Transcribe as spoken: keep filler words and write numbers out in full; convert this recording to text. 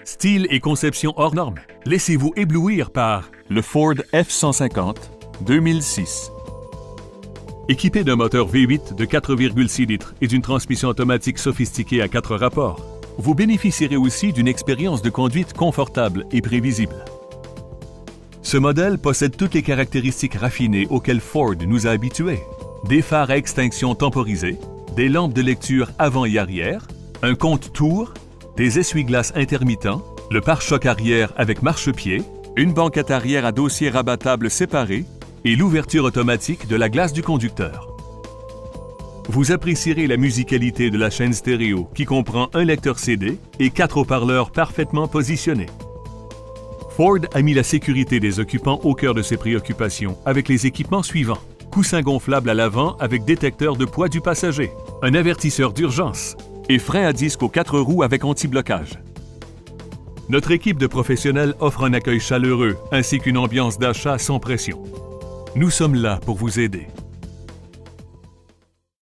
Style et conception hors normes. Laissez-vous éblouir par le Ford F cent cinquante deux mille six. Équipé d'un moteur V huit de quatre virgule six litres et d'une transmission automatique sophistiquée à quatre rapports, vous bénéficierez aussi d'une expérience de conduite confortable et prévisible. Ce modèle possède toutes les caractéristiques raffinées auxquelles Ford nous a habitués. Des phares à extinction temporisés, des lampes de lecture avant et arrière, un compte-tours, des essuie-glaces intermittents, le pare-choc arrière avec marchepied, une banquette arrière à dossier rabattable séparé et l'ouverture automatique de la glace du conducteur. Vous apprécierez la musicalité de la chaîne stéréo qui comprend un lecteur C D et quatre haut-parleurs parfaitement positionnés. Ford a mis la sécurité des occupants au cœur de ses préoccupations avec les équipements suivants. Coussin gonflable à l'avant avec détecteur de poids du passager, un avertisseur d'urgence et frein à disque aux quatre roues avec anti-blocage. Notre équipe de professionnels offre un accueil chaleureux ainsi qu'une ambiance d'achat sans pression. Nous sommes là pour vous aider.